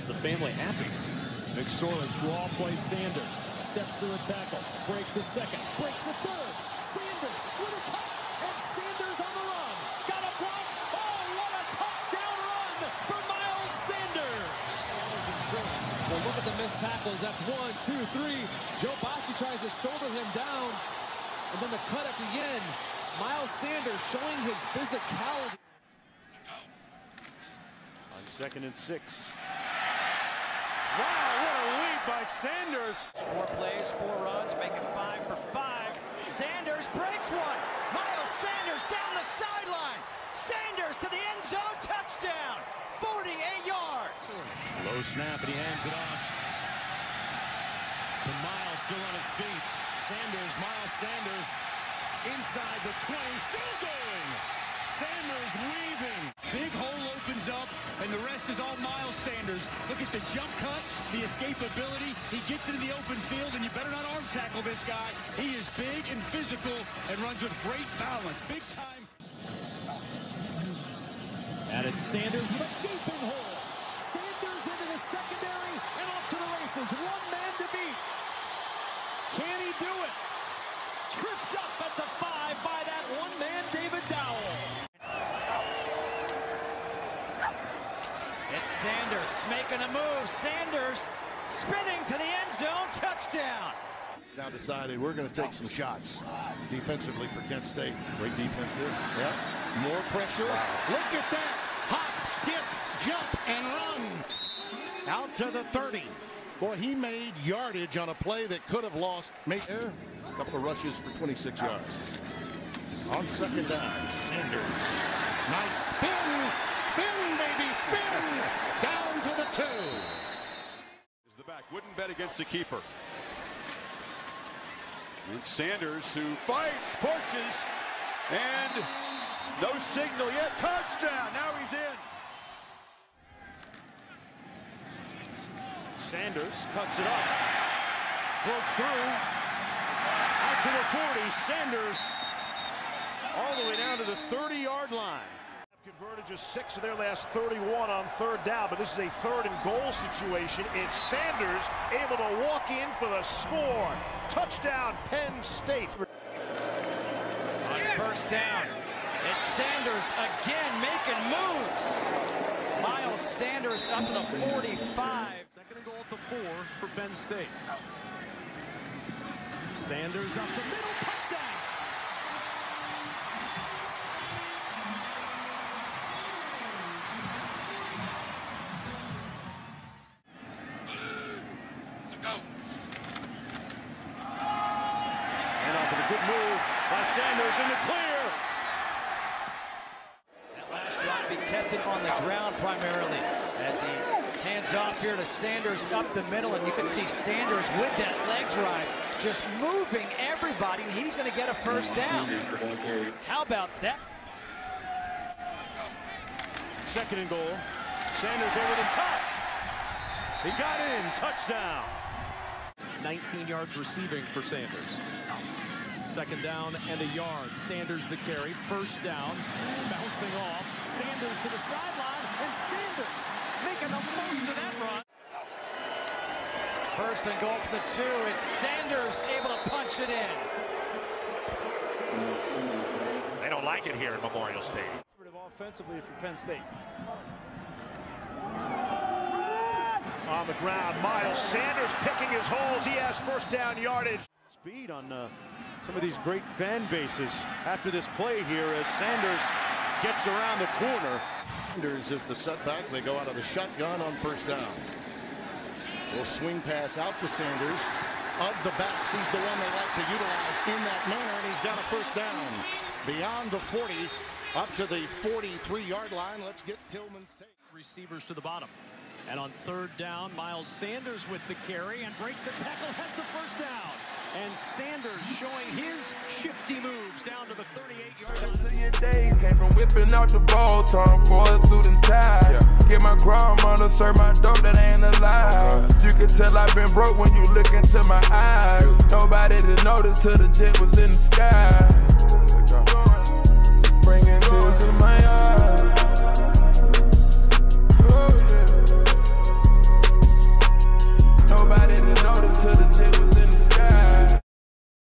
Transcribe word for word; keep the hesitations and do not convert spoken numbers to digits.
makes the family happy. McSorley draw play Sanders. Steps through a tackle. Breaks a second. Breaks the third. Sanders with a cut. And Sanders on the run. Got a block. Oh, what a touchdown run for Miles Sanders. Well, look at the missed tackles. That's one, two, three. Joe Bocci tries to shoulder him down. And then the cut at the end. Miles Sanders showing his physicality. On second and six. Wow, what a lead by Sanders. Four plays, four runs, make it five for five. Sanders breaks one. Miles Sanders down the sideline. Sanders to the end zone, touchdown. forty-eight yards. Low snap, and he hands it off to Miles, still on his feet. Sanders, Miles Sanders, inside the twenty, still going. Sanders weaving. Big hole opens up, and the rest is all Miles Sanders. Look at the jump cut, the escapability. He gets into the open field, and you better not arm tackle this guy. He is big and physical and runs with great balance. Big time. And it's Sanders with a gaping hole. Sanders into the secondary and off to the races. One man to beat. Can he do it? Tripped up at the five by that one man, David Dowell. It's Sanders making a move. Sanders spinning to the end zone, touchdown. Now decided we're going to take some shots defensively for Kent State. Great defense here. Yeah. More pressure. Wow. Look at that. Hop, skip, jump, and run. Out to the thirty. Boy, he made yardage on a play that could have lost Mason. A couple of rushes for twenty-six yards. On second down, Sanders. Nice spin. Spin, baby, spin. Down to the two. Is the back. Wouldn't bet against the keeper. And Sanders, who fights, pushes, and no signal yet. Touchdown. Now he's in. Sanders cuts it up. Broke through. Out to the forty. Sanders all the way down to the thirty-yard line. Converted just six of their last thirty-one on third down, but this is a third and goal situation. It's Sanders able to walk in for the score. Touchdown, Penn State. On first down, it's Sanders again making moves. Miles Sanders up to the forty-five. Second and goal at the four for Penn State. Sanders up the middle, touchdown. Good move by Sanders in the clear. That last drive, he kept it on the ground primarily as he hands off here to Sanders up the middle, and you can see Sanders with that leg drive just moving everybody, and he's going to get a first down. How about that? Second and goal. Sanders over the top. He got in. Touchdown. nineteen yards receiving for Sanders. Second down and a yard. Sanders the carry. First down. Bouncing off. Sanders to the sideline. And Sanders making the most of that run. First and goal for the two. It's Sanders able to punch it in. They don't like it here at Memorial Stadium. Offensively for Penn State. On the ground, Miles Sanders picking his holes. He has first down yardage. Speed on uh, some of these great fan bases after this play here as Sanders gets around the corner. Sanders is the setback. They go out of the shotgun on first down. Little swing pass out to Sanders. Of the backs, he's the one they like to utilize in that manner, and he's got a first down. Beyond the forty, up to the forty-three yard line. Let's get Tillman's take. Receivers to the bottom. And on third down, Miles Sanders with the carry and breaks a tackle, has the first down. And Sanders showing his shifty moves down to the thirty-eight yard line. To your day, came from whipping out the ball, time for a suit and tie. Yeah. Get my grandmother, serve my dope that ain't alive. You can tell I've been broke when you look into my eyes. Nobody to notice till the jet was in the sky.